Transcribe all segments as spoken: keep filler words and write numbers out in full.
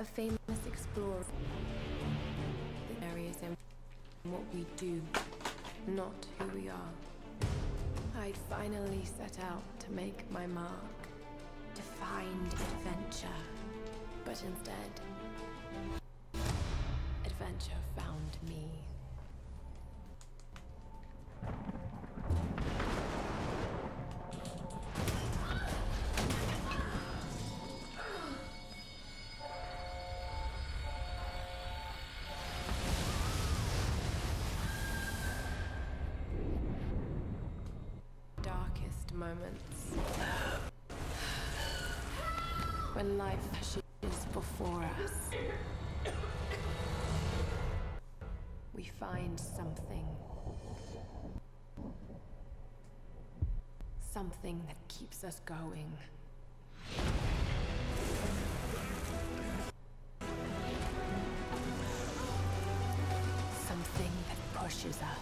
famous explorer. The areas and what we do, not who we are. I'd finally set out to make my mark, to find adventure. But instead, adventure found me. Darkest moments, when life is before us, we find something, something that keeps us going. Something that pushes us.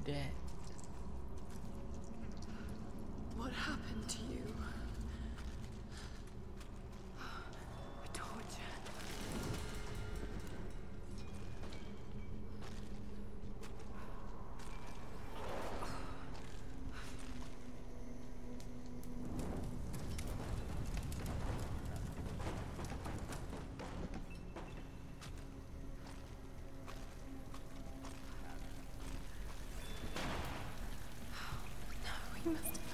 dead. What happened to you? A torture. No, he must have.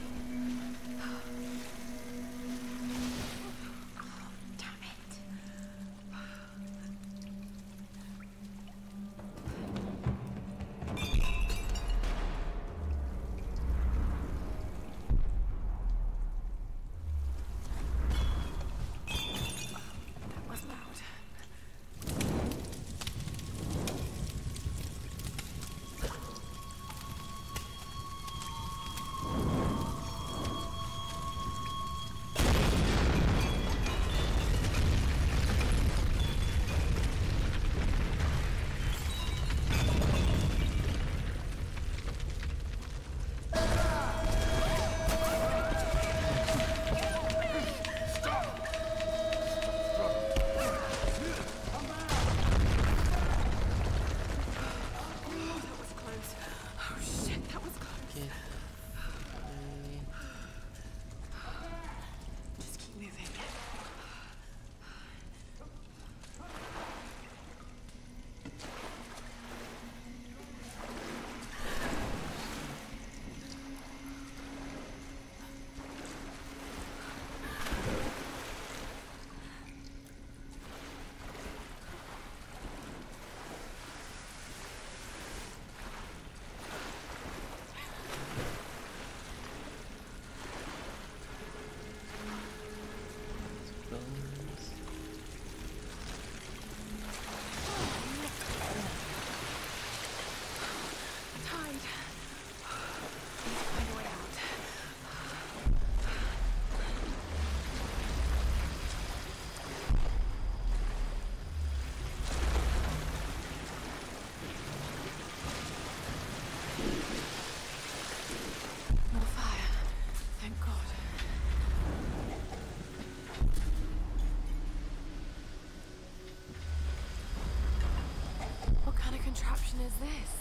Contraption is this?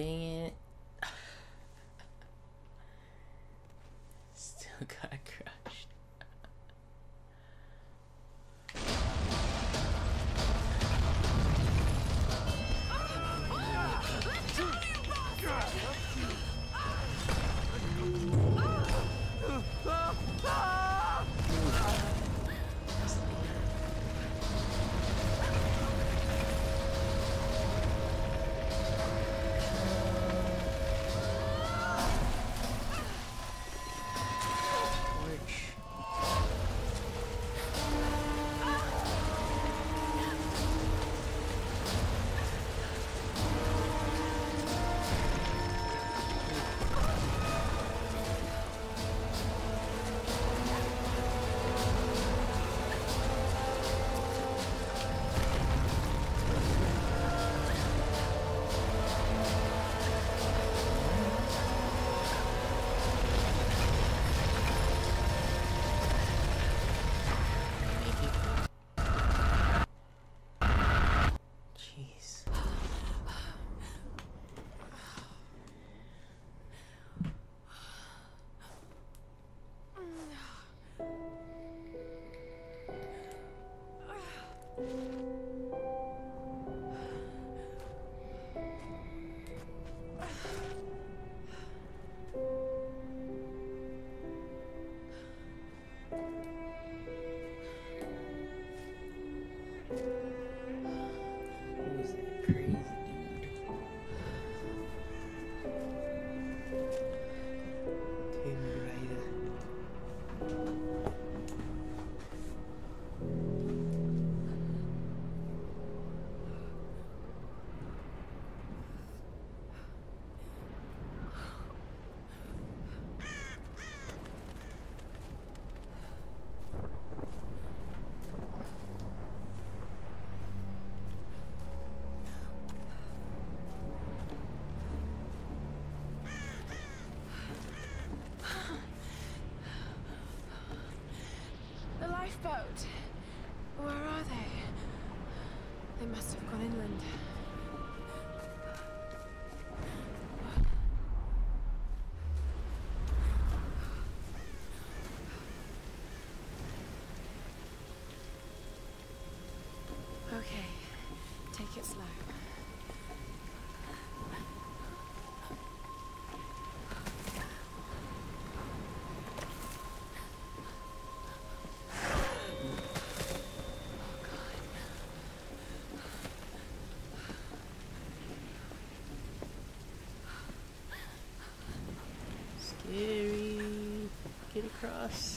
Dang it. Still got crushed. Lifeboat. Where are they? They must have gone inland. Okay, take it slow. Scary. Get across.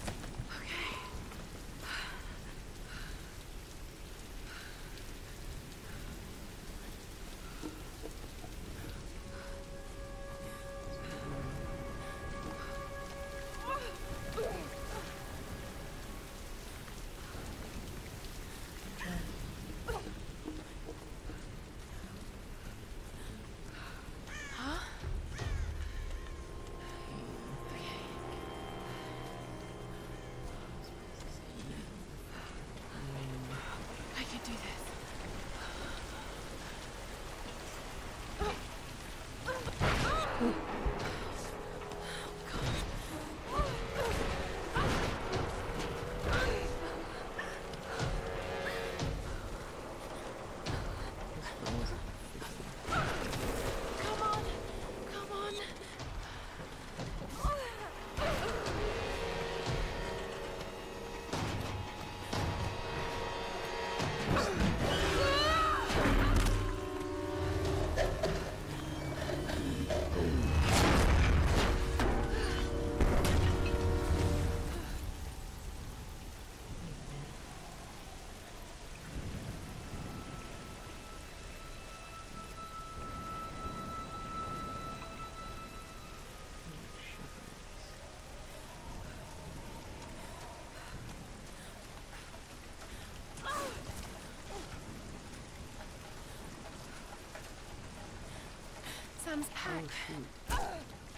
Sam's pack. Oh, shoot.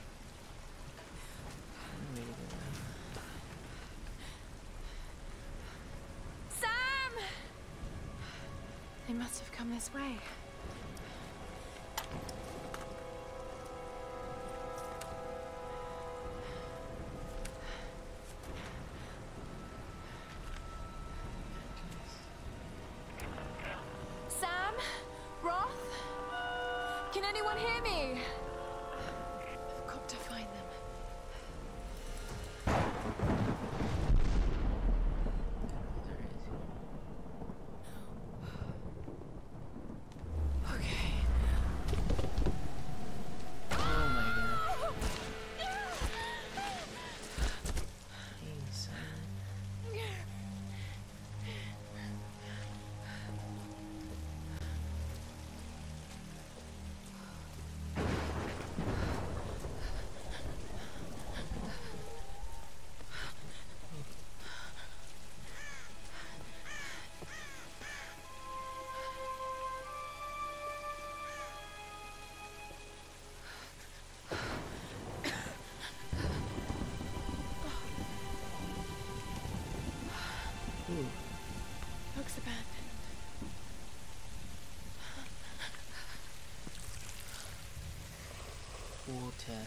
Sam! They must have come this way. anyone hear me? I've got to find them. Looks abandoned. Water.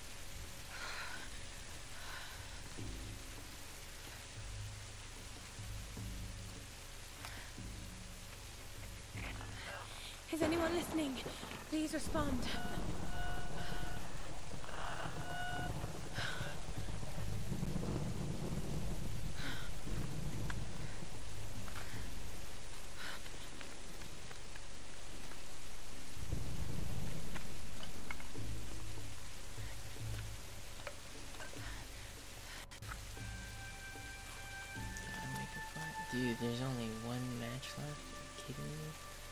Is anyone listening? Please respond. Dude, there's only one match left. Are you kidding me?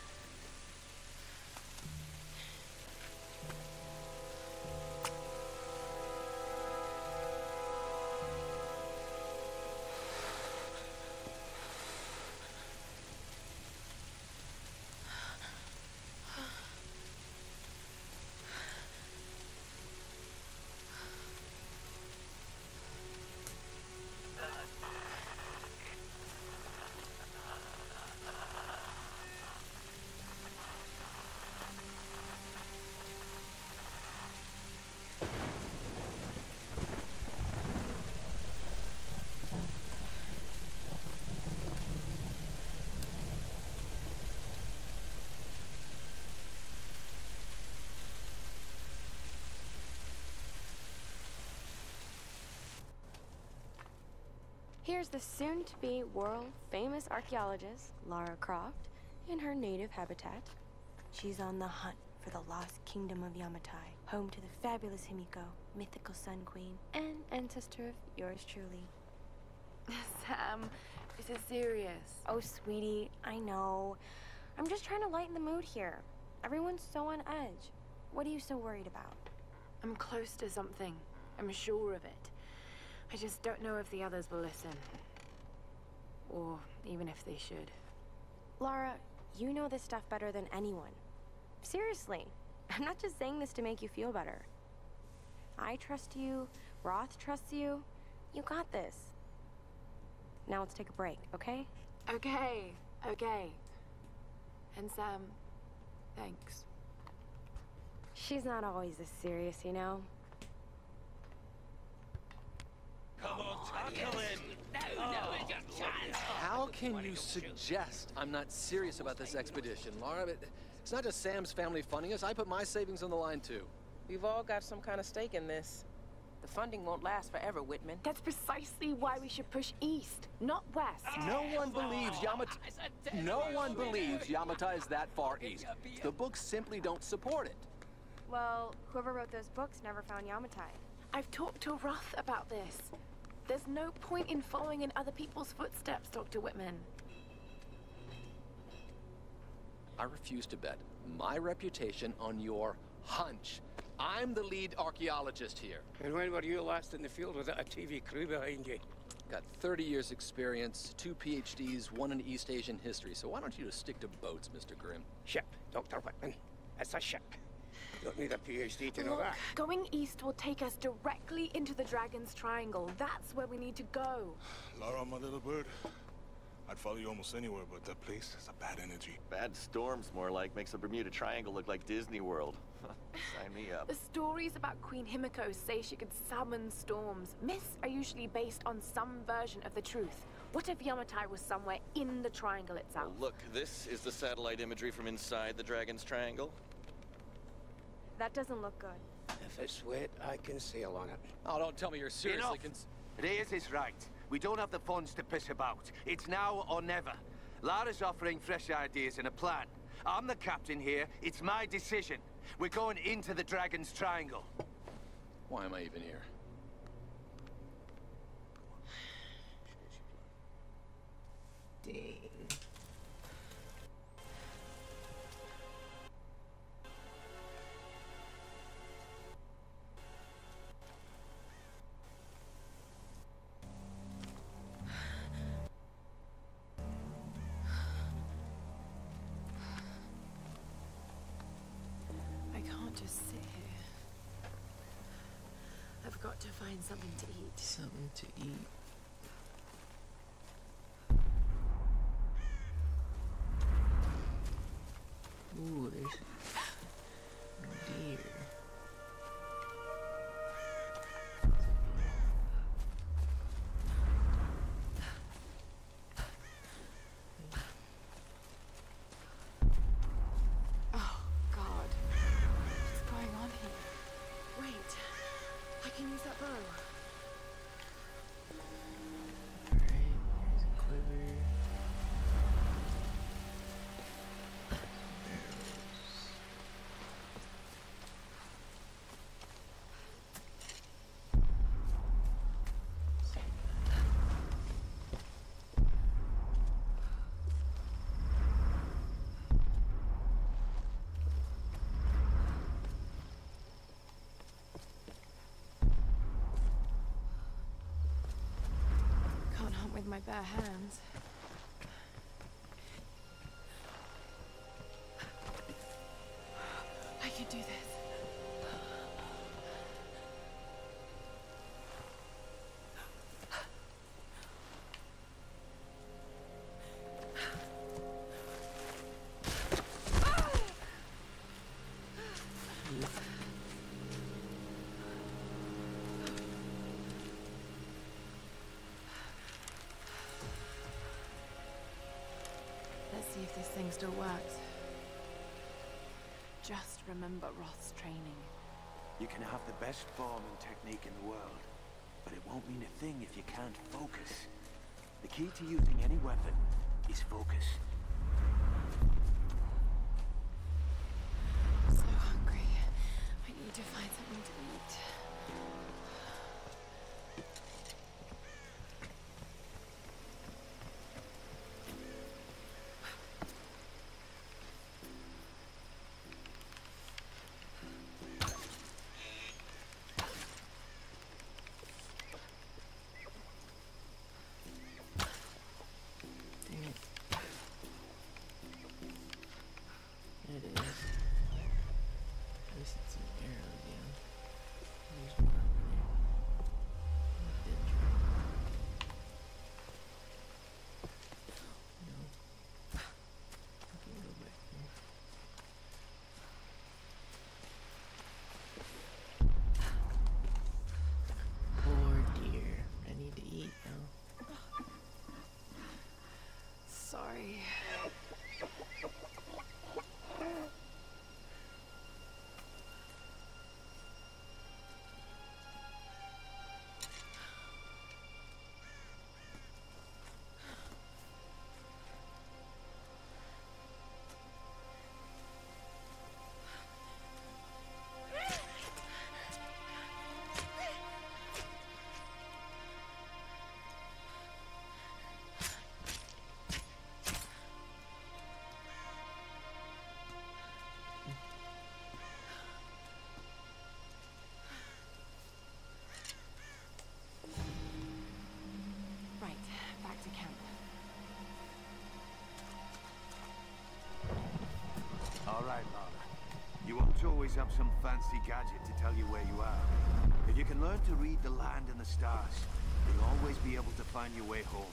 Here's the soon-to-be world-famous archaeologist, Lara Croft, in her native habitat. She's on the hunt for the lost kingdom of Yamatai, home to the fabulous Himiko, mythical Sun Queen, and ancestor of yours truly. Sam, this is serious. Oh, sweetie, I know. I'm just trying to lighten the mood here. Everyone's so on edge. What are you so worried about? I'm close to something. I'm sure of it. I just don't know if the others will listen. Or even if they should. Lara, you know this stuff better than anyone. Seriously, I'm not just saying this to make you feel better. I trust you, Roth trusts you. You got this. Now let's take a break, okay? Okay, okay. And Sam, thanks. She's not always this serious, you know? Come on, come in. No, no, it's your chance. How can you suggest I'm not serious about this expedition, Lara? It's not just Sam's family funding us. I put my savings on the line, too. We've all got some kind of stake in this. The funding won't last forever, Whitman. That's precisely why we should push east, not west. No one believes Yamatai... No one believes Yamatai is that far east. The books simply don't support it. Well, whoever wrote those books never found Yamatai. I've talked to Roth about this. There's no point in following in other people's footsteps, Doctor Whitman. I refuse to bet my reputation on your hunch. I'm the lead archaeologist here. And when were you last in the field without a T V crew behind you? Got thirty years experience, two P H Ds, one in East Asian history, so why don't you just stick to boats, Mister Grimm? Ship, Doctor Whitman. It's a ship. You don't need a P H D to know Look, that. going east will take us directly into the Dragon's Triangle. That's where we need to go. Lara, my little bird. I'd follow you almost anywhere, but that place has a bad energy. Bad storms, more like. Makes the Bermuda Triangle look like Disney World. Sign me up. The stories about Queen Himiko say she could summon storms. Myths are usually based on some version of the truth. What if Yamatai was somewhere in the triangle itself? Well, look, this is the satellite imagery from inside the Dragon's Triangle. That doesn't look good. If it's wet, I can sail on it. Oh, don't tell me you're seriously Enough. cons- Reyes is right. We don't have the funds to piss about. It's now or never. Lara's offering fresh ideas and a plan. I'm the captain here. It's my decision. We're going into the Dragon's Triangle. Why am I even here? Dang. I can't just sit here. I've got to find something to eat. Something to eat. Ooh, there's deer. Oh, God. What's going on here? Wait. I can use that bow. Alright, there's a quiver. Can't hunt with my bare hands. I can do this. Let's see if this thing still works. Just remember Roth's training. You can have the best form and technique in the world, but it won't mean a thing if you can't focus. The key to using any weapon is focus. I'm so hungry. I need to find something to eat. Dang it. There it is. At least it's an arrow, yeah. There's one over there. Dead tree. No. I can go back there. Poor deer. I need to eat now. Sorry. Right, back to camp. All right, Lara. You won't always have some fancy gadget to tell you where you are. If you can learn to read the land and the stars, you'll always be able to find your way home.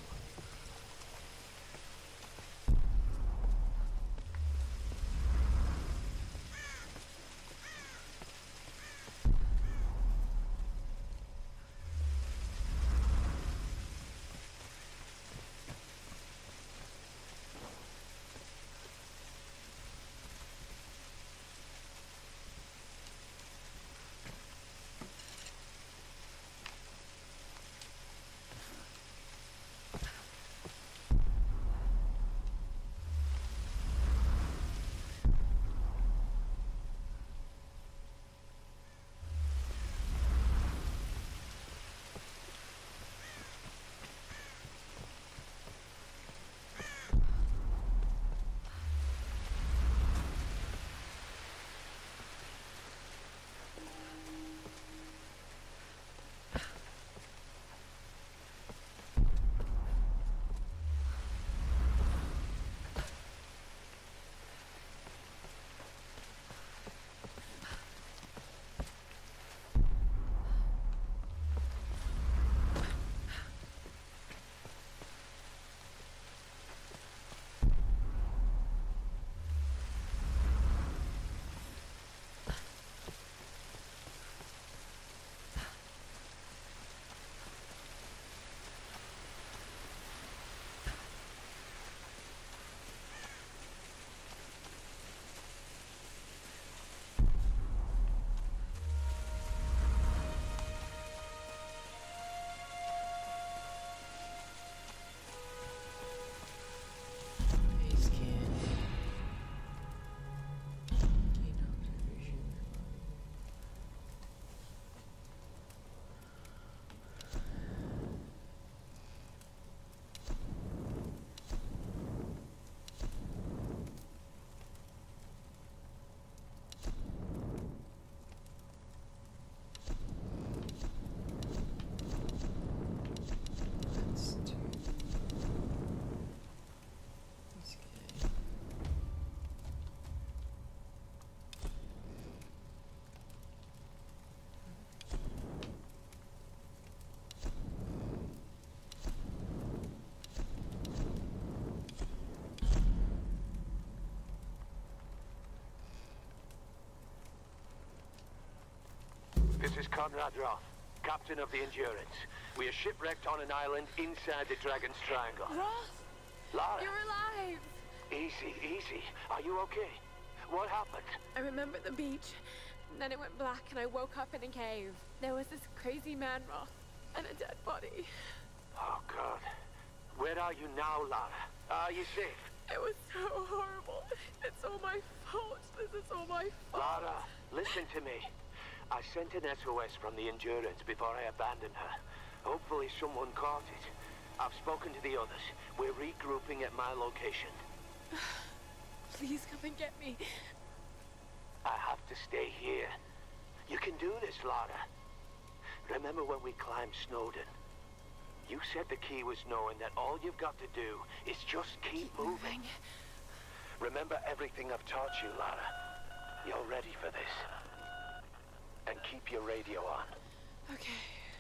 This is Conrad Roth, captain of the Endurance. We are shipwrecked on an island inside the Dragon's Triangle. Roth! Lara! You're alive! Easy, easy. Are you okay? What happened? I remember the beach. And then it went black and I woke up in a cave. There was this crazy man, Roth, and a dead body. Oh, God. Where are you now, Lara? Are you safe? It was so horrible. It's all my fault. This is all my fault. Lara, listen to me. I sent an S O S from the Endurance before I abandoned her. Hopefully someone caught it. I've spoken to the others. We're regrouping at my location. Please come and get me. I have to stay here. You can do this, Lara. Remember when we climbed Snowden? You said the key was knowing that all you've got to do is just keep, keep moving. moving. Remember everything I've taught you, Lara. You're ready for this. And keep your radio on. Okay.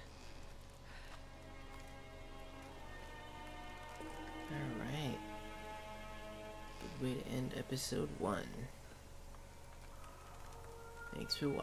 Alright. Good way to end episode one. Thanks for watching.